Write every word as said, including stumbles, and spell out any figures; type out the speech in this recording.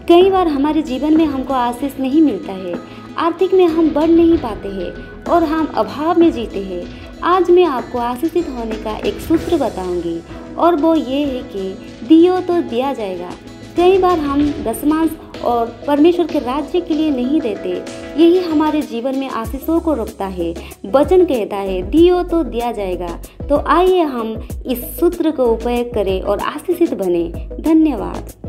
कई बार हमारे जीवन में हमको आशीष नहीं मिलता है, आर्थिक में हम बढ़ नहीं पाते हैं और हम अभाव में जीते हैं। आज मैं आपको आशीषित होने का एक सूत्र बताऊंगी और वो ये है कि दियो तो दिया जाएगा। कई बार हम दशमांश और परमेश्वर के राज्य के लिए नहीं देते, यही हमारे जीवन में आशीषों को रोकता है। वचन कहता है दियो तो दिया जाएगा। तो आइए हम इस सूत्र को उपयोग करें और आशीषित बने। धन्यवाद।